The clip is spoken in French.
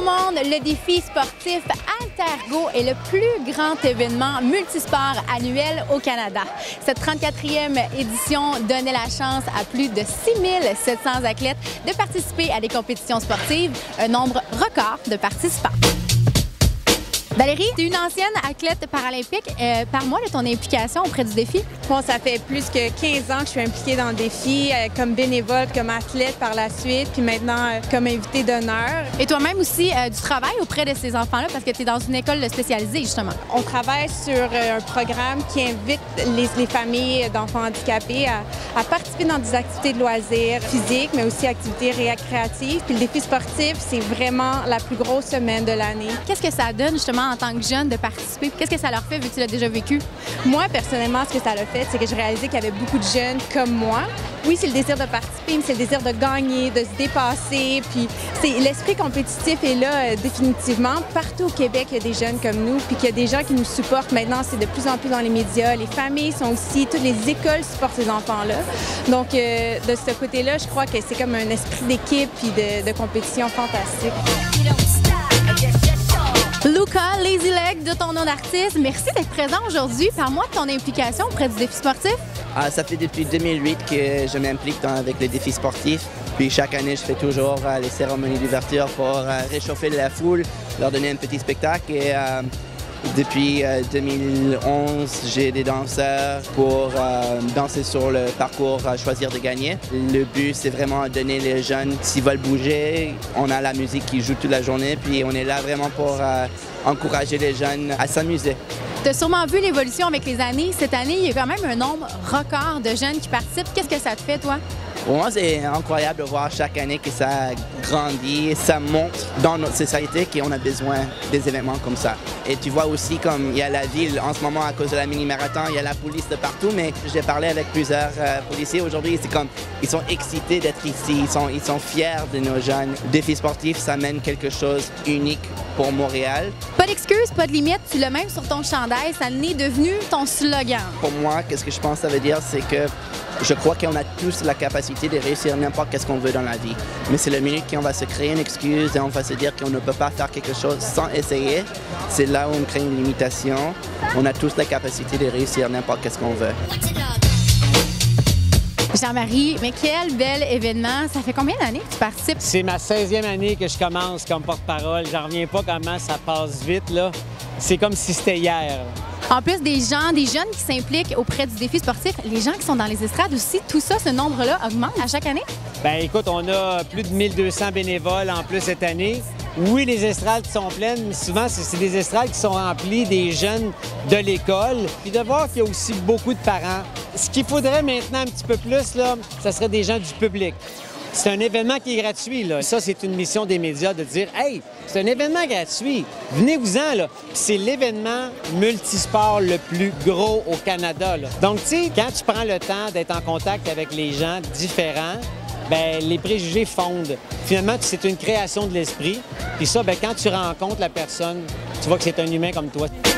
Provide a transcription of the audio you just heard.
monde, le défi sportif Altergo est le plus grand événement multisport annuel au Canada. Cette 34e édition donnait la chance à plus de 6700 athlètes de participer à des compétitions sportives, un nombre record de participants. Valérie, tu es une ancienne athlète paralympique. Parle-moi de ton implication auprès du défi. Bon, ça fait plus que 15 ans que je suis impliquée dans le défi, comme bénévole, comme athlète par la suite, puis maintenant comme invitée d'honneur. Et toi-même aussi du travail auprès de ces enfants-là parce que tu es dans une école spécialisée, justement. On travaille sur un programme qui invite les familles d'enfants handicapés à participer dans des activités de loisirs physiques, mais aussi activités récréatives. Puis le défi sportif, c'est vraiment la plus grosse semaine de l'année. Qu'est-ce que ça donne, justement, en tant que jeune de participer? Qu'est-ce que ça leur fait vu que tu l'as déjà vécu? Moi, personnellement, ce que ça l'a fait, c'est que je réalisais qu'il y avait beaucoup de jeunes comme moi. Oui, c'est le désir de participer, mais c'est le désir de gagner, de se dépasser. Puis l'esprit compétitif est là définitivement. Partout au Québec, il y a des jeunes comme nous, puis qu'il y a des gens qui nous supportent. Maintenant, c'est de plus en plus dans les médias. Les familles sont aussi, toutes les écoles supportent ces enfants-là. Donc, de ce côté-là, je crois que c'est comme un esprit d'équipe puis de compétition fantastique. Luca Lazy Leg, de ton nom d'artiste, merci d'être présent aujourd'hui. Parle-moi de ton implication auprès du défi sportif. Ça fait depuis 2008 que je m'implique avec les défis sportifs. Puis chaque année, je fais toujours les cérémonies d'ouverture pour réchauffer la foule, leur donner un petit spectacle. Et depuis 2011, j'ai des danseurs pour danser sur le parcours Choisir de gagner. Le but, c'est vraiment de donner les jeunes, s'ils veulent bouger, on a la musique qui joue toute la journée, puis on est là vraiment pour encourager les jeunes à s'amuser. Tu as sûrement vu l'évolution avec les années. Cette année, il y a quand même un nombre record de jeunes qui participent. Qu'est-ce que ça te fait, toi? Pour moi, c'est incroyable de voir chaque année que ça grandit, ça monte dans notre société qu'on a besoin des événements comme ça. Et tu vois aussi comme il y a la ville en ce moment à cause de la mini-marathon, il y a la police de partout, mais j'ai parlé avec plusieurs policiers aujourd'hui, c'est comme ils sont excités d'être ici, ils sont fiers de nos jeunes. Le défi sportif, ça mène quelque chose d'unique pour Montréal. Pas d'excuses, pas de limite, tu l'as même sur ton chandail, ça en est devenu ton slogan. Pour moi, qu'est-ce que je pense que ça veut dire, c'est que je crois qu'on a tous la capacité de réussir n'importe ce qu'on veut dans la vie. Mais c'est le minute qu'on va se créer une excuse et on va se dire qu'on ne peut pas faire quelque chose sans essayer. C'est là où on crée une limitation. On a tous la capacité de réussir n'importe ce qu'on veut. Jean-Marie, mais quel bel événement! Ça fait combien d'années que tu participes? C'est ma 16e année que je commence comme porte-parole. J'en reviens pas comment ça passe vite, là. C'est comme si c'était hier. En plus des jeunes qui s'impliquent auprès du défi sportif, les gens qui sont dans les estrades aussi, tout ça, ce nombre-là augmente à chaque année? Bien, écoute, on a plus de 1200 bénévoles en plus cette année. Oui, les estrades sont pleines, mais souvent, c'est des estrades qui sont remplies des jeunes de l'école. Puis de voir qu'il y a aussi beaucoup de parents. Ce qu'il faudrait maintenant un petit peu plus, là, ça serait des gens du public. C'est un événement qui est gratuit, là. Ça, c'est une mission des médias de dire « Hey, c'est un événement gratuit, venez-vous-en, là. » C'est l'événement multisport le plus gros au Canada, là. Donc, tu sais, quand tu prends le temps d'être en contact avec les gens différents, bien, les préjugés fondent. Finalement, c'est une création de l'esprit. Puis ça, bien, quand tu rencontres la personne, tu vois que c'est un humain comme toi.